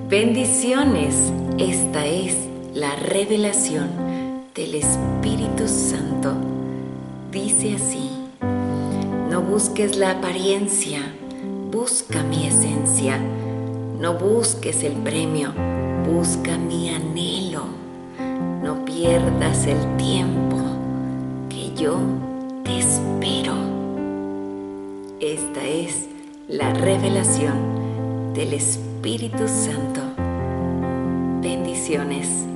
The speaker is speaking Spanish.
Bendiciones, esta es la revelación del Espíritu Santo. Dice así: no busques la apariencia, busca mi esencia. No busques el premio, busca mi anhelo. No pierdas el tiempo, que yo te espero. Esta es la revelación del Espíritu Santo. Bendiciones.